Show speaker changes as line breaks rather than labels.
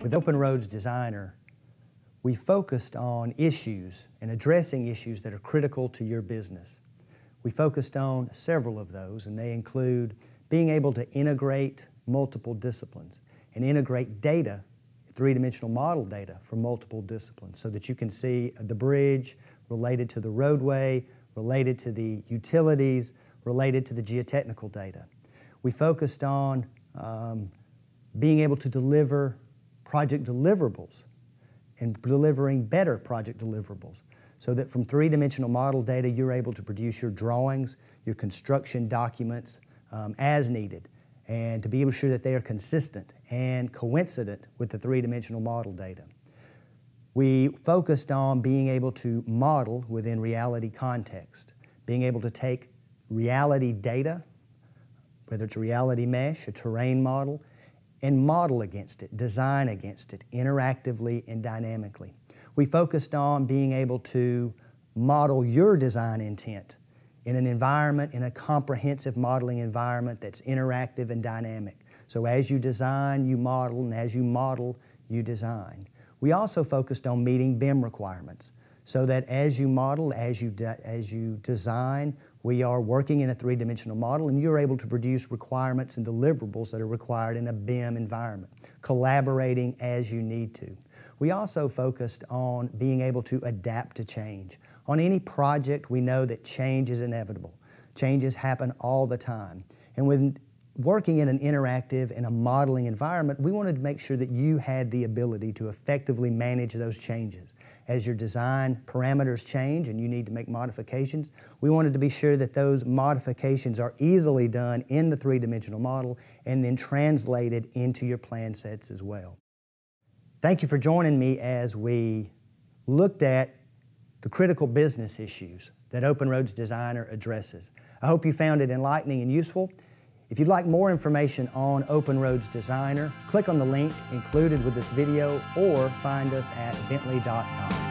With OpenRoads Designer, we focused on issues and addressing issues that are critical to your business. We focused on several of those, and they include being able to integrate multiple disciplines and integrate data, three-dimensional model data from multiple disciplines, so that you can see the bridge related to the roadway, related to the utilities, related to the geotechnical data. We focused on being able to deliver project deliverables and delivering better project deliverables, so that from three-dimensional model data you're able to produce your drawings, your construction documents as needed, and to be able to ensure that they are consistent and coincident with the three-dimensional model data. We focused on being able to model within reality context, being able to take reality data, whether it's a reality mesh, a terrain model, and model against it, design against it, interactively and dynamically. We focused on being able to model your design intent in an environment, in a comprehensive modeling environment that's interactive and dynamic. So as you design, you model, and as you model, you design. We also focused on meeting BIM requirements, so that as you model, as you design, we are working in a three-dimensional model, and you're able to produce requirements and deliverables that are required in a BIM environment, collaborating as you need to. We also focused on being able to adapt to change. On any project, we know that change is inevitable. Changes happen all the time. And when working in an interactive and a modeling environment, we wanted to make sure that you had the ability to effectively manage those changes. As your design parameters change and you need to make modifications, we wanted to be sure that those modifications are easily done in the three-dimensional model and then translated into your plan sets as well. Thank you for joining me as we looked at the critical business issues that OpenRoads Designer addresses. I hope you found it enlightening and useful. If you'd like more information on OpenRoads Designer, click on the link included with this video or find us at bentley.com.